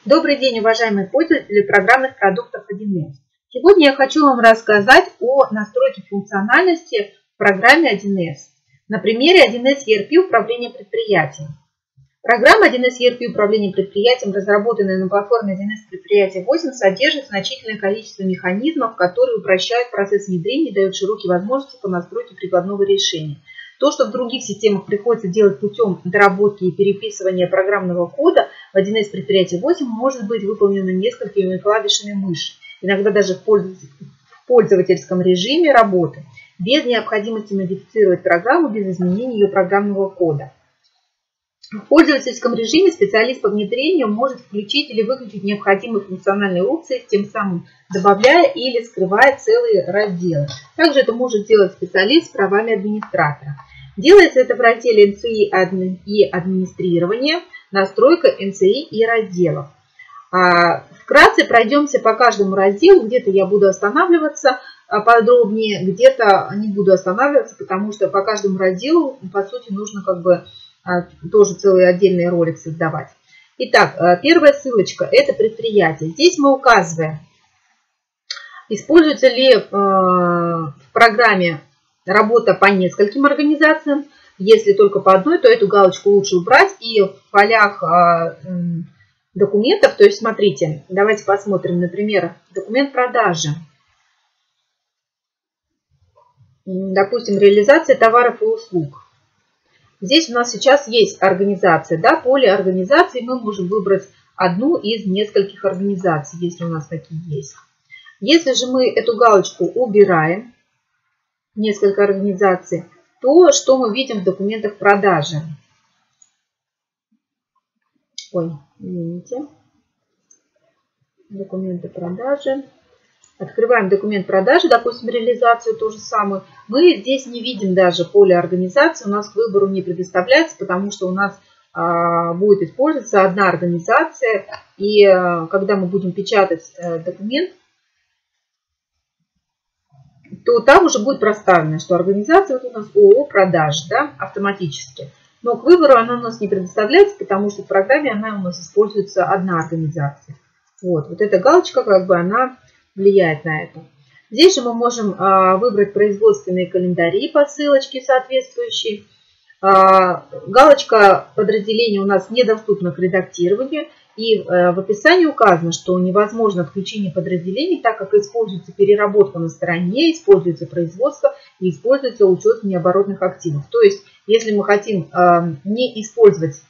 Добрый день, уважаемые пользователи программных продуктов 1С. Сегодня я хочу вам рассказать о настройке функциональности в программе 1С. На примере 1С ERP управления предприятием. Программа 1С ERP управления предприятием, разработанная на платформе 1С предприятия 8, содержит значительное количество механизмов, которые упрощают процесс внедрения и дают широкие возможности по настройке прикладного решения. То, что в других системах приходится делать путем доработки и переписывания программного кода, в 1С предприятия 8 может быть выполнено несколькими клавишами мыши, иногда даже в пользовательском режиме работы, без необходимости модифицировать программу без изменения ее программного кода. В пользовательском режиме специалист по внедрению может включить или выключить необходимые функциональные опции, тем самым добавляя или скрывая целые разделы. Также это может делать специалист с правами администратора. Делается это в разделе NCI и администрирование, настройка NCI и разделов. Вкратце пройдемся по каждому разделу. Где-то я буду останавливаться подробнее, где-то не буду останавливаться, потому что по каждому разделу, по сути, нужно тоже целый отдельный ролик создавать. Итак, первая ссылочка – это предприятие. Здесь мы указываем, используется ли в программе работа по нескольким организациям. Если только по одной, то эту галочку лучше убрать. И в полях документов, то есть смотрите, давайте посмотрим, например, документ продажи. Допустим, реализация товаров и услуг. Здесь у нас сейчас есть организация, да, поле организации, мы можем выбрать одну из нескольких организаций, если у нас такие есть. Если же мы эту галочку убираем, несколько организаций, то что мы видим в документах продажи? Ой, извините. Документы продажи. Открываем документ продажи, допустим, реализацию, то же самое. Мы здесь не видим даже поле организации, у нас к выбору не предоставляется, потому что у нас будет использоваться одна организация. И когда мы будем печатать документ, то там уже будет проставлено, что организация вот у нас ООО продажи, да, автоматически. Но к выбору она у нас не предоставляется, потому что в программе она у нас используется одна организация. Вот эта галочка, она влияет на это. Здесь же мы можем выбрать производственные календари по ссылочке соответствующей. Галочка подразделения у нас недоступна к редактированию. И в описании указано, что невозможно отключение подразделений, так как используется переработка на стороне, используется производство и используется учет необоротных активов. То есть, если мы хотим не использовать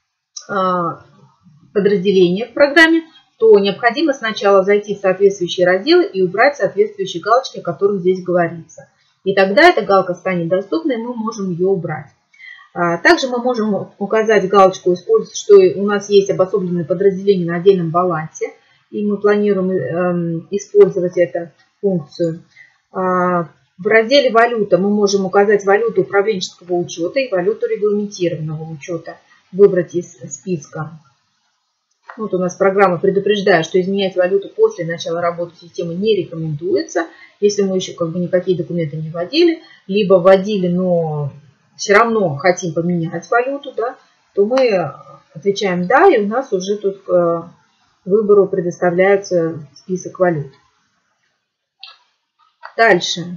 подразделения в программе, то необходимо сначала зайти в соответствующие разделы и убрать соответствующие галочки, о которых здесь говорится. И тогда эта галка станет доступной, и мы можем ее убрать. Также мы можем указать галочку, использовать, что у нас есть обособленные подразделения на отдельном балансе, и мы планируем использовать эту функцию. В разделе «Валюта» мы можем указать валюту управленческого учета и валюту регламентированного учета, выбрать из списка. Вот у нас программа предупреждает, что изменять валюту после начала работы системы не рекомендуется, если мы еще никакие документы не вводили, либо вводили, но все равно хотим поменять валюту, да, то мы отвечаем «да», и у нас уже тут к выбору предоставляется список валют. Дальше.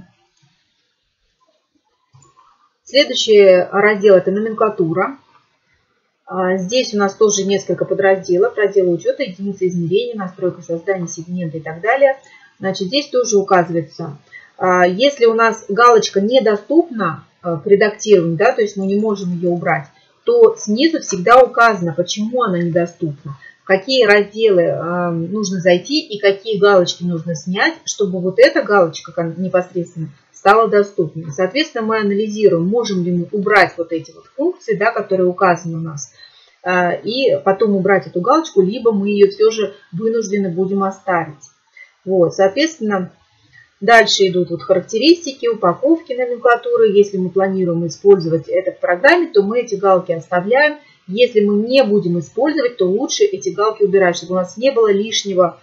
Следующий раздел – это номенклатура. Здесь у нас тоже несколько подразделов. Раздел учета, единицы измерения, настройка создания сегмента и так далее. Значит, здесь тоже указывается, если у нас галочка недоступна к редактированию, да, то есть мы не можем ее убрать, то снизу всегда указано, почему она недоступна, в какие разделы нужно зайти и какие галочки нужно снять, чтобы вот эта галочка непосредственно стала доступной. Соответственно, мы анализируем, можем ли мы убрать вот эти вот функции, да, которые указаны у нас, и потом убрать эту галочку, либо мы ее все же вынуждены будем оставить. Вот, соответственно, дальше идут характеристики, упаковки номенклатуры. Если мы планируем использовать это в программе, то мы эти галки оставляем. Если мы не будем использовать, то лучше эти галки убирать, чтобы у нас не было лишнего,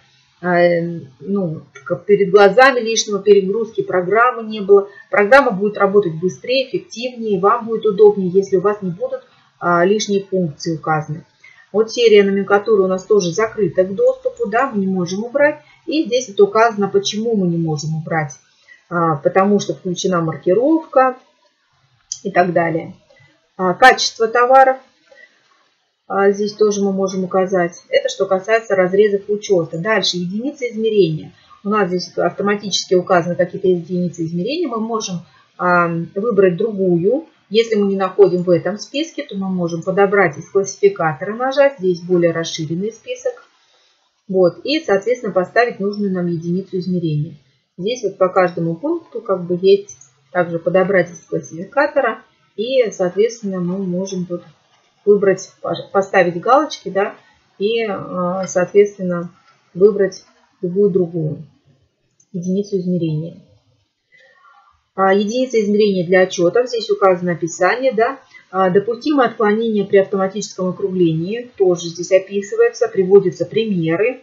перед глазами лишнего перегрузки программы не было. Программа будет работать быстрее, эффективнее, вам будет удобнее, если у вас не будут лишние функции указаны. Вот серия номенклатуры у нас тоже закрыта к доступу, да, мы не можем убрать. И здесь вот указано, почему мы не можем убрать. Потому что включена маркировка и так далее. Качество товаров. Здесь тоже мы можем указать. Это что касается разрезов учета. Дальше единицы измерения. У нас здесь автоматически указаны какие-то единицы измерения. Мы можем выбрать другую. Если мы не находим в этом списке, то мы можем подобрать из классификатора, нажать. Здесь более расширенный список. Вот. И, соответственно, поставить нужную нам единицу измерения. Здесь вот по каждому пункту как бы есть также подобрать из классификатора. И, соответственно, мы можем тут выбрать, поставить галочки, да, и, соответственно, выбрать любую другую единицу измерения. Единица измерения для отчетов. Здесь указано описание, да. Допустимое отклонение при автоматическом округлении тоже здесь описывается, приводятся примеры.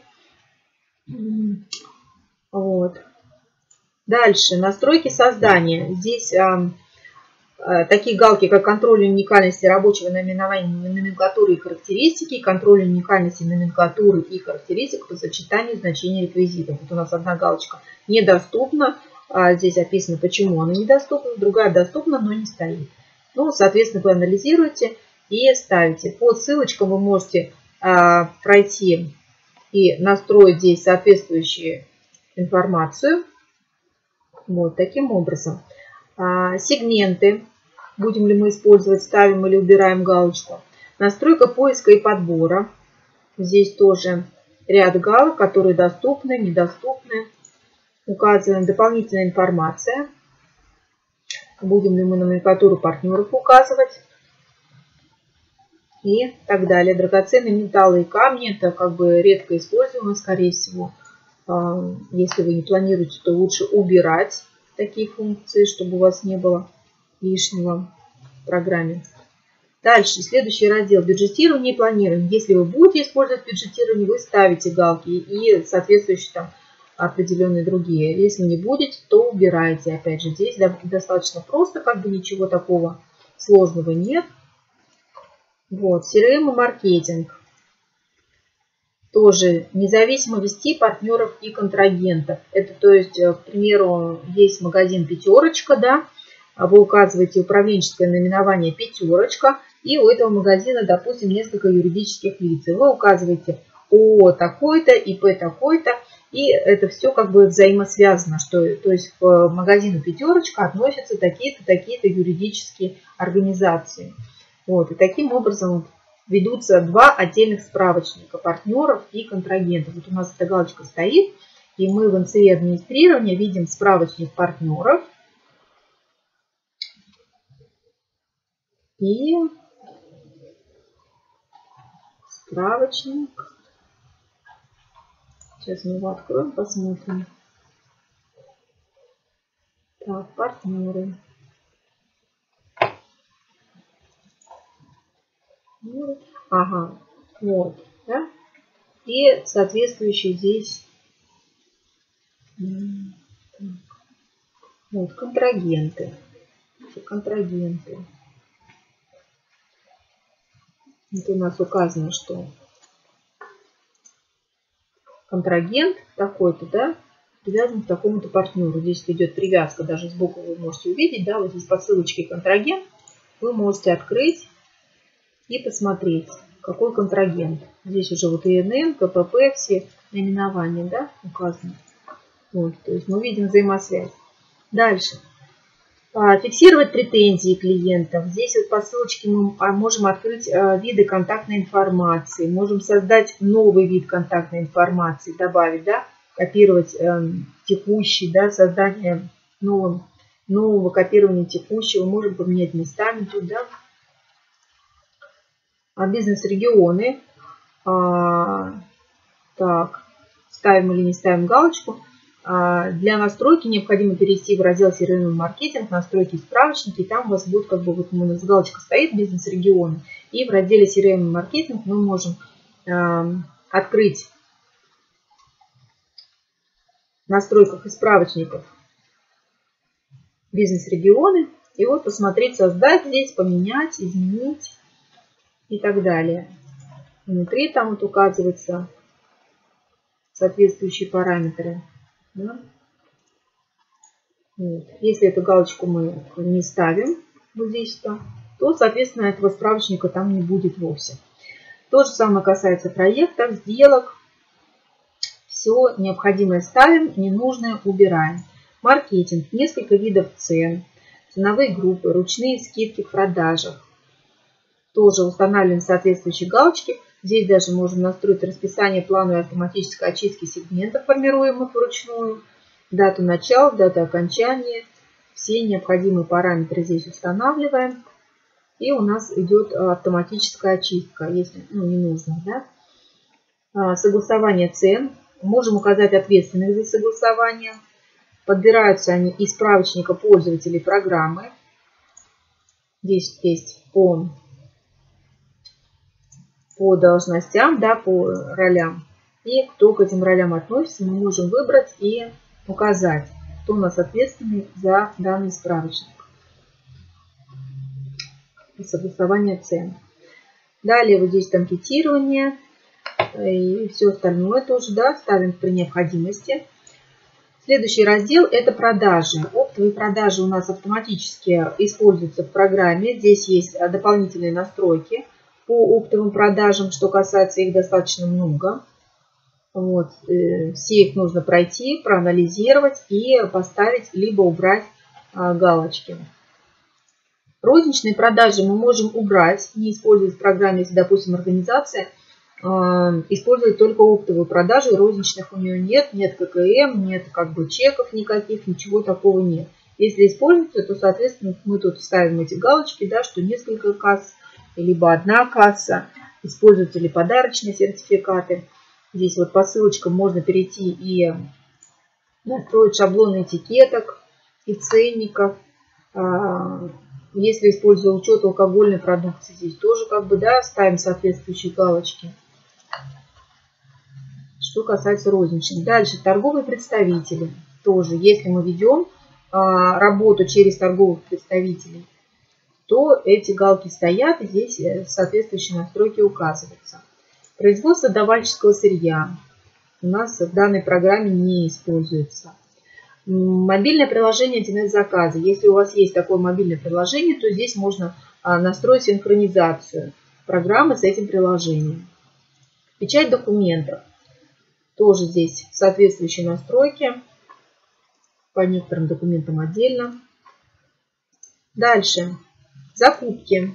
Вот. Дальше настройки создания. Здесь такие галки, как контроль уникальности рабочего наименования, номенклатуры и характеристики, контроль уникальности номенклатуры и характеристик по сочетанию значений реквизитов. Вот у нас одна галочка недоступна. Здесь описано, почему она недоступна. Другая доступна, но не стоит. Ну, соответственно, вы анализируете и ставите. По ссылочкам вы можете пройти и настроить здесь соответствующую информацию. Вот таким образом. Сегменты. Будем ли мы использовать, ставим или убираем галочку. Настройка поиска и подбора. Здесь тоже ряд галок, которые доступны, недоступны. Указана дополнительная информация. Будем ли мы номенклатуру партнеров указывать. И так далее. Драгоценные металлы и камни. Это как бы редко используемо, скорее всего. Если вы не планируете, то лучше убирать такие функции, чтобы у вас не было лишнего в программе. Дальше, следующий раздел бюджетирование и планирование. Если вы будете использовать бюджетирование, вы ставите галки и соответствующие там определенные другие. Если не будете, то убираете. Опять же, здесь достаточно просто, как бы ничего такого сложного нет. Вот, CRM и маркетинг. Тоже независимо вести партнеров и контрагентов. Это, то есть, к примеру, есть магазин «Пятерочка», да, вы указываете управленческое наименование «Пятерочка», и у этого магазина, допустим, несколько юридических лиц. И вы указываете ООО такой-то, ИП такой-то, и это все как бы взаимосвязано, что, то есть, к магазину «Пятерочка» относятся такие-то, такие-то юридические организации. Вот, и таким образом ведутся два отдельных справочника партнеров и контрагентов. Вот у нас эта галочка стоит, и мы в НЦИ администрирования видим справочник партнеров и справочник. Сейчас мы его откроем, посмотрим. Так, партнеры. Ага, вот, да? И соответствующие здесь вот, контрагенты. Контрагенты. Вот у нас указано, что контрагент такой-то, да, привязан к такому-то партнеру. Здесь идет привязка, даже сбоку вы можете увидеть, да, вот здесь по ссылочке контрагент вы можете открыть и посмотреть, какой контрагент. Здесь уже вот ИНН, КПП, все наименования, да, указаны. Вот, то есть мы видим взаимосвязь. Дальше. Фиксировать претензии клиентов. Здесь вот по ссылочке мы можем открыть виды контактной информации. Можем создать новый вид контактной информации, добавить, да, копировать текущий, да, создание нового копирования текущего. Можем поменять местами тут, да. Бизнес-регионы. Так, ставим или не ставим галочку. Для настройки необходимо перейти в раздел CRM и маркетинг, настройки и справочники. И там у вас будет, как бы, вот у нас галочка стоит, бизнес-регионы. И в разделе CRM и маркетинг мы можем открыть в настройках и справочников бизнес-регионы. И вот посмотреть, создать здесь, поменять, изменить и так далее. Внутри там вот указываются соответствующие параметры. Да? Вот. Если эту галочку мы не ставим вот здесь, то, соответственно, этого справочника там не будет вовсе. То же самое касается проектов, сделок. Все необходимое ставим, ненужное убираем. Маркетинг. Несколько видов цен, ценовые группы, ручные скидки в продажах. Тоже устанавливаем соответствующие галочки. Здесь даже можем настроить расписание плановой автоматической очистки сегментов, формируемых вручную. Дату начала, дату окончания. Все необходимые параметры здесь устанавливаем. И у нас идет автоматическая очистка, если не нужно. Да? Согласование цен. Можем указать ответственных за согласование. Подбираются они из справочника пользователей программы. Здесь есть по должностям, да, по ролям. И кто к этим ролям относится, мы можем выбрать и указать, кто у нас ответственный за данный справочник. И согласование цен. Далее вот здесь анкетирование и все остальное тоже, да, ставим при необходимости. Следующий раздел – это продажи. Оптовые продажи у нас автоматически используются в программе. Здесь есть дополнительные настройки по оптовым продажам, что касается их достаточно много. Вот. Все их нужно пройти, проанализировать и поставить, либо убрать галочки. Розничные продажи мы можем убрать, не использовать в программе, если, допустим, организация использует только оптовые продажи, розничных у нее нет, нет ККМ, нет как бы чеков никаких, ничего такого нет. Если используется, то, соответственно, мы тут ставим эти галочки, да, что несколько касс, либо одна касса, используются ли подарочные сертификаты. Здесь вот по ссылочкам можно перейти и настроить шаблоны этикеток и ценников. Если использую учет алкогольной продукции, здесь тоже как бы, да, ставим соответствующие галочки. Что касается розничных. Дальше торговые представители. Тоже, если мы ведем работу через торговых представителей, то эти галки стоят, и здесь соответствующие настройки указываются. Производство давальческого сырья у нас в данной программе не используется. Мобильное приложение 1С заказы. Если у вас есть такое мобильное приложение, то здесь можно настроить синхронизацию программы с этим приложением. Печать документов. Тоже здесь соответствующие настройки. По некоторым документам отдельно. Дальше. Закупки.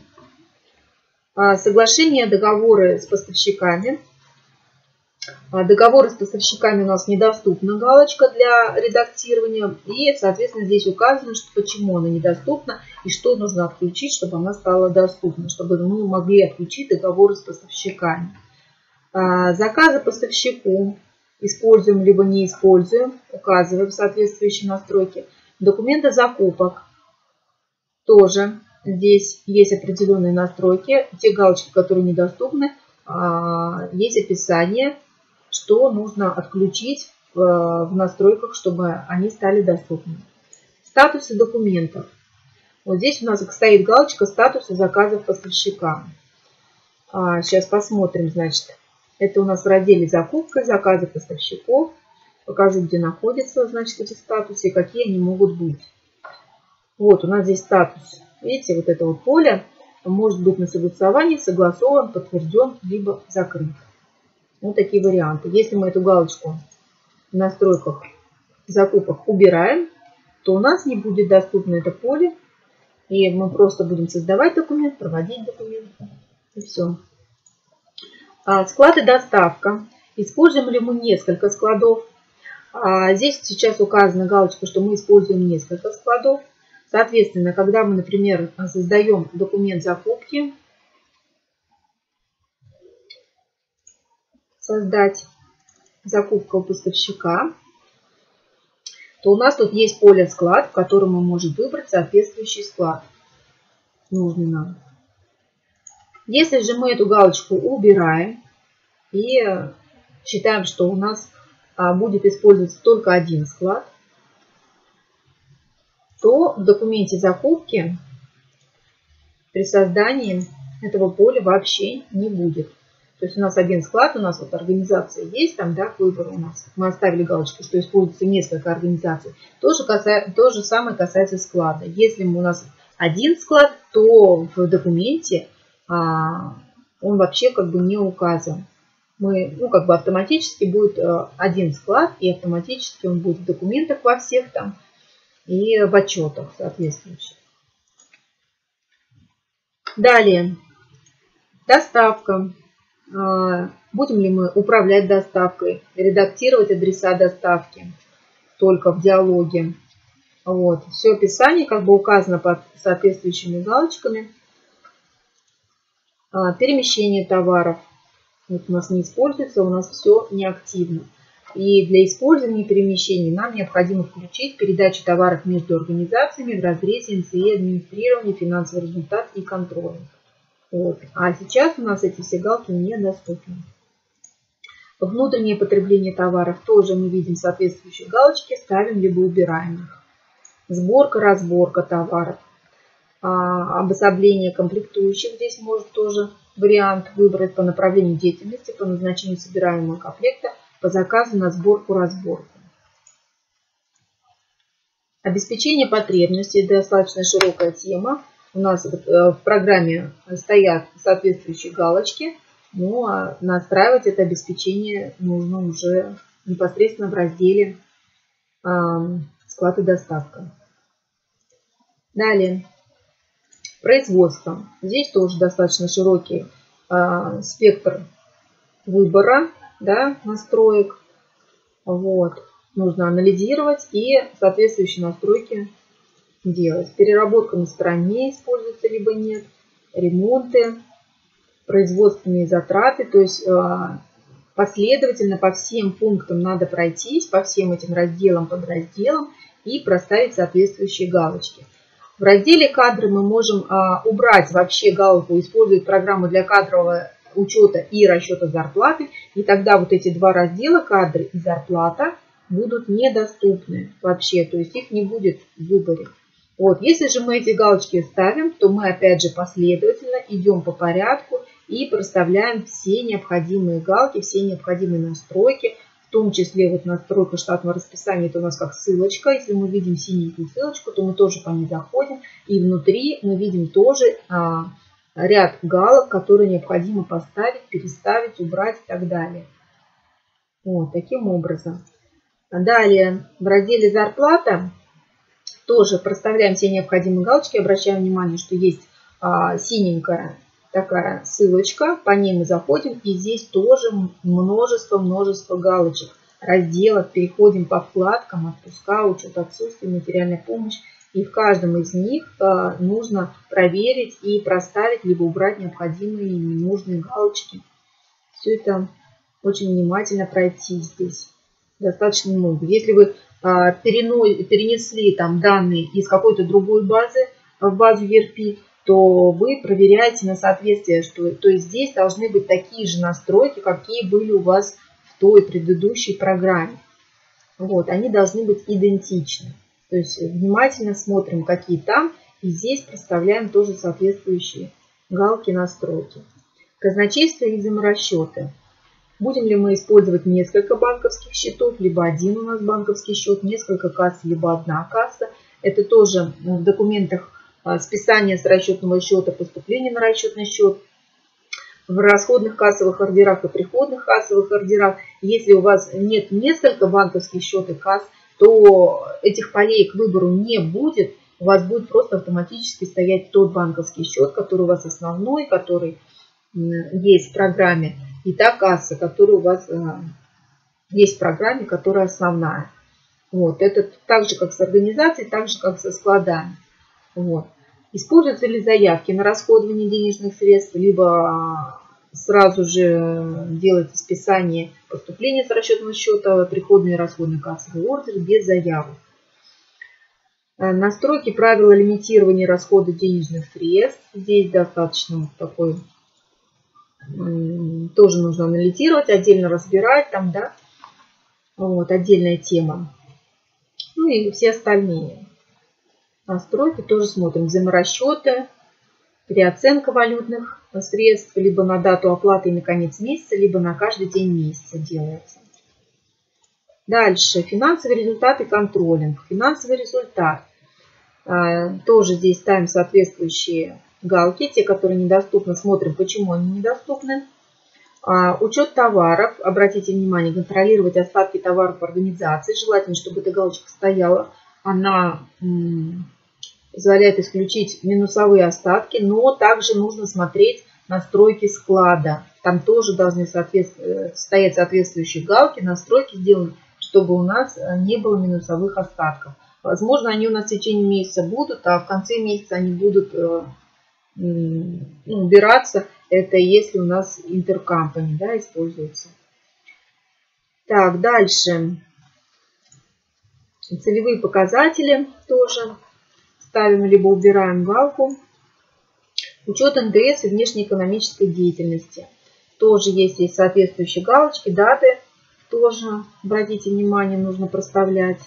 Соглашения, договоры с поставщиками. Договоры с поставщиками у нас недоступна галочка для редактирования. И, соответственно, здесь указано, что почему она недоступна и что нужно отключить, чтобы она стала доступна, чтобы мы могли отключить договоры с поставщиками. Заказы поставщику используем либо не используем, указываем соответствующие настройки. Документы закупок. Тоже здесь есть определенные настройки. Те галочки, которые недоступны, есть описание, что нужно отключить в настройках, чтобы они стали доступны. Статусы документов. Вот здесь у нас стоит галочка «Статусы заказов поставщика». Сейчас посмотрим, значит. Это у нас в разделе «Закупка», «Заказы поставщиков». Покажу, где находятся, значит, эти статусы и какие они могут быть. Вот у нас здесь статус. Видите, вот это вот поле может быть на согласовании, согласован, подтвержден, либо закрыт. Вот такие варианты. Если мы эту галочку в настройках закупок убираем, то у нас не будет доступно это поле. И мы просто будем создавать документ, проводить документ. И все. Склад и доставка. Используем ли мы несколько складов? Здесь сейчас указана галочка, что мы используем несколько складов. Соответственно, когда мы, например, создаем документ закупки, создать закупка у поставщика, то у нас тут есть поле склад, в котором мы можем выбрать соответствующий склад, нужный нам. Если же мы эту галочку убираем и считаем, что у нас будет использоваться только один склад, то в документе закупки при создании этого поля вообще не будет. То есть у нас один склад, у нас вот организация есть, там, да, к выбору у нас. Мы оставили галочку, что используется несколько организаций. То же самое касается склада. Если у нас один склад, то в документе он вообще как бы не указан. Как бы автоматически будет один склад, и автоматически он будет в документах во всех там и в отчетах соответствующих. Далее, доставка. Будем ли мы управлять доставкой, редактировать адреса доставки только в диалоге. Вот. Все описание как бы указано под соответствующими галочками. Перемещение товаров. Вот у нас не используется, у нас все неактивно. И для использования перемещений нам необходимо включить передачу товаров между организациями в разрезе НЦИ, администрирование, финансовый результат и контроль. Вот. А сейчас у нас эти все галки недоступны. Внутреннее потребление товаров тоже мы видим соответствующие галочки, ставим либо убираем их. Сборка, разборка товаров. Обособление комплектующих. Здесь может тоже вариант выбрать по направлению деятельности, по назначению собираемого комплекта, по заказу на сборку-разборку. Обеспечение потребностей. Достаточно широкая тема. У нас в программе стоят соответствующие галочки. Ну, а настраивать это обеспечение нужно уже непосредственно в разделе склад и доставка. Далее. Производство. Здесь тоже достаточно широкий спектр выбора, да, настроек. Вот. Нужно анализировать и соответствующие настройки делать. Переработка на стороне используется либо нет. Ремонты. Производственные затраты, то есть последовательно по всем пунктам надо пройтись, по всем этим разделам, подразделам и проставить соответствующие галочки. В разделе кадры мы можем убрать вообще галку «Использует программу для кадрового учета и расчета зарплаты», и тогда вот эти два раздела «Кадры» и «Зарплата» будут недоступны вообще, то есть их не будет в выборе. Вот. Если же мы эти галочки ставим, то мы опять же последовательно идем по порядку и проставляем все необходимые галки, все необходимые настройки, в том числе вот настройка штатного расписания, это у нас как ссылочка. Если мы видим синенькую ссылочку, то мы тоже по ней заходим. И внутри мы видим тоже ряд галок, которые необходимо поставить, переставить, убрать и так далее. Вот таким образом. Далее в разделе «Зарплата» тоже проставляем все необходимые галочки. Обращаем внимание, что есть синенькая такая ссылочка, по ней мы заходим, и здесь тоже множество галочек, разделов, переходим по вкладкам, отпуска, учет отсутствия, материальная помощь, и в каждом из них нужно проверить и проставить, либо убрать необходимые и ненужные галочки. Все это очень внимательно пройти здесь, достаточно много. Если вы перенесли там данные из какой-то другой базы в базу ERP, то вы проверяете на соответствие, то есть здесь должны быть такие же настройки, какие были у вас в той предыдущей программе. Вот, они должны быть идентичны. То есть внимательно смотрим, какие там, и здесь проставляем тоже соответствующие галки настройки. Казначейство и взаиморасчеты. Будем ли мы использовать несколько банковских счетов, либо один у нас банковский счет, несколько касс, либо одна касса. Это тоже в документах списание с расчетного счета, поступление на расчетный счет, в расходных кассовых ордерах и приходных кассовых ордерах. Если у вас нет несколько банковских счетов и касс, то этих полей к выбору не будет. У вас будет просто автоматически стоять тот банковский счет, который у вас основной, который есть в программе, и та касса, которая у вас есть в программе, которая основная. Вот. Это так же, как с организацией, так же, как со складами. Вот. Используются ли заявки на расходование денежных средств, либо сразу же делается списание поступления с расчетного счета, приходные и расходные кассовые ордеры без заявок. Настройки правила лимитирования расхода денежных средств. Здесь достаточно такой, тоже нужно анализировать, отдельно разбирать там, да, вот, отдельная тема. Ну и все остальные настройки тоже смотрим. Взаиморасчеты, переоценка валютных средств либо на дату оплаты и на конец месяца, либо на каждый день месяца делается. Дальше. Финансовый результат и контролинг. Финансовый результат. Тоже здесь ставим соответствующие галки. Те, которые недоступны, смотрим, почему они недоступны. Учет товаров. Обратите внимание, контролировать остатки товаров организации. Желательно, чтобы эта галочка стояла. Она позволяет исключить минусовые остатки, но также нужно смотреть настройки склада. Там тоже должны стоять соответствующие галки. Настройки сделаны, чтобы у нас не было минусовых остатков. Возможно, они у нас в течение месяца будут, а в конце месяца они будут убираться. Это если у нас интеркомпани, да, используется. Так, дальше. Целевые показатели тоже ставим либо убираем галку. Учет НДС и внешнеэкономической деятельности. Тоже есть здесь соответствующие галочки, даты. Тоже, обратите внимание, нужно проставлять.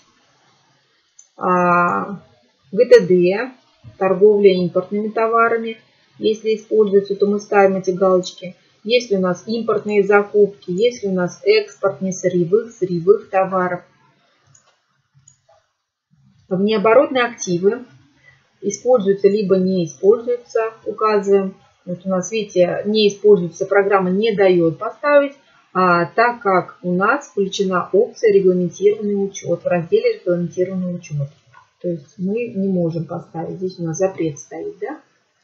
ГТД, торговля импортными товарами. Если используются, то мы ставим эти галочки. Если у нас импортные закупки, если у нас экспорт сырьевых товаров. Внеоборотные активы используются либо не используются, указываем. Вот у нас, видите, не используется, программа не дает поставить, так как у нас включена опция регламентированный учет в разделе регламентированный учет. То есть мы не можем поставить, здесь у нас запрет стоит, да?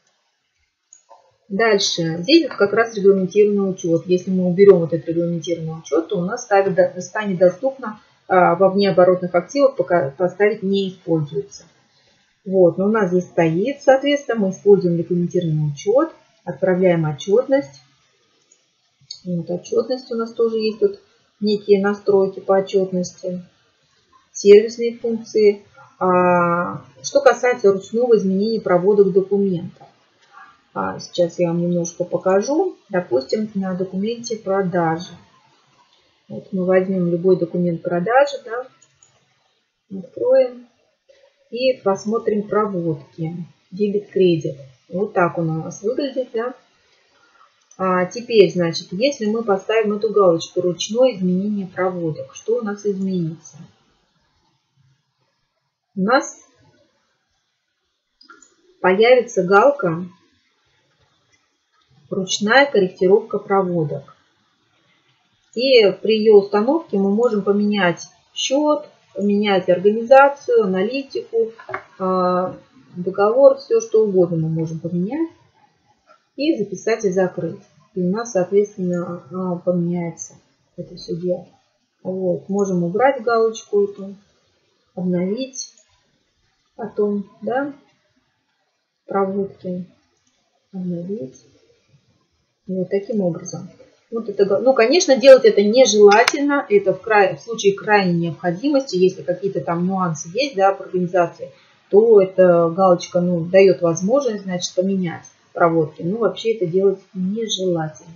Дальше, здесь вот как раз регламентированный учет. Если мы уберем вот этот регламентированный учет, то у нас станет доступно во внеоборотных активах поставить не используется. Вот, но у нас здесь стоит, соответственно, мы используем регламентированный учет, отправляем отчетность. Вот, отчетность у нас тоже есть тут некие настройки по отчетности, сервисные функции. Что касается ручного изменения проводок документа. Сейчас я вам немножко покажу. Допустим, на документе продажи. Вот мы возьмем любой документ продажи, да, откроем и посмотрим проводки. Дебет-кредит. Вот так он у нас выглядит, да. Теперь, значит, если мы поставим эту галочку ручное изменение проводок, что у нас изменится? У нас появится галка ручная корректировка проводок. И при ее установке мы можем поменять счет, поменять организацию, аналитику, договор, все что угодно мы можем поменять. И записать и закрыть. И у нас, соответственно, поменяется это все дело. Вот. Можем убрать галочку эту, обновить потом, да, проводки, обновить. Вот таким образом. Вот это, ну, конечно, делать это нежелательно. Это в случае крайней необходимости, если какие-то там нюансы есть, да, в организации, то эта галочка, ну, дает возможность, значит, поменять проводки. Ну, вообще это делать нежелательно.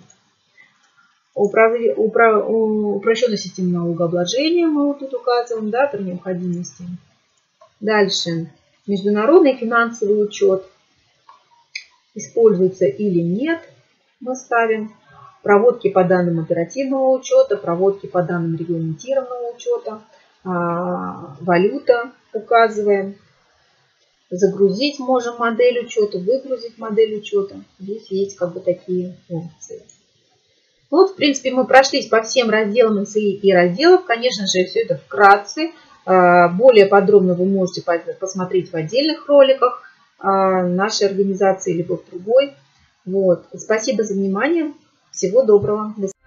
Упрощенное системное налогообложение мы вот тут указываем, да, при необходимости. Дальше. Международный финансовый учет. Используется или нет, мы ставим. Проводки по данным оперативного учета, проводки по данным регламентированного учета. Валюта указываем. Загрузить можем модель учета, выгрузить модель учета. Здесь есть как бы такие функции. Вот, в принципе, мы прошлись по всем разделам НСИ и разделов. Конечно же, все это вкратце. Более подробно вы можете посмотреть в отдельных роликах нашей организации, либо в другой. Вот. Спасибо за внимание. Всего доброго.